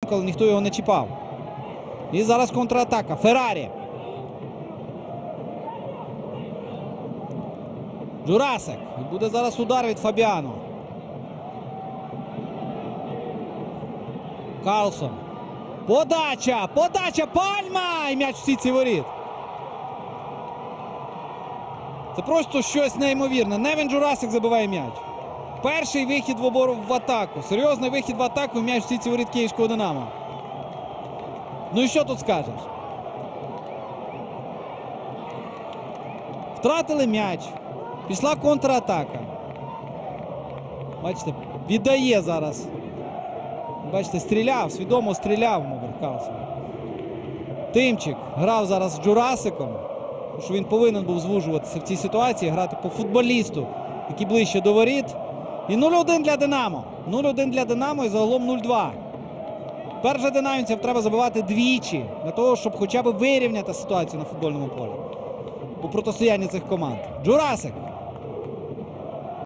коли ніхто його не чіпав. І зараз контратака. Феррарі. Джурасик. І буде зараз удар від Фабіано. Карлсон. Подача! Подача! Пальма! І м'яч в сітці воріт. Це просто щось неймовірне. Невін Джурасик забиває м'яч. Перший вихід в атаку. Серйозний вихід в атаку. М'яч в сітці воріт київського «Динамо». Ну і що тут скажеш? Втратили м'яч. Пішла контратака. Бачите, віддає зараз. Бачите, стріляв, свідомо стріляв, мабуть, Карлсон. Тимчик грав зараз з Джурасиком. Тому що він повинен був звужуватися в цій ситуації, грати по футболісту, який ближче до воріт. І 0-1 для «Динамо». 0-1 для «Динамо» і загалом 0-2. Тепер же динамівцям треба забивати двічі, для того, щоб хоча б вирівняти ситуацію на футбольному полі. По протистоянні цих команд. Джурасик.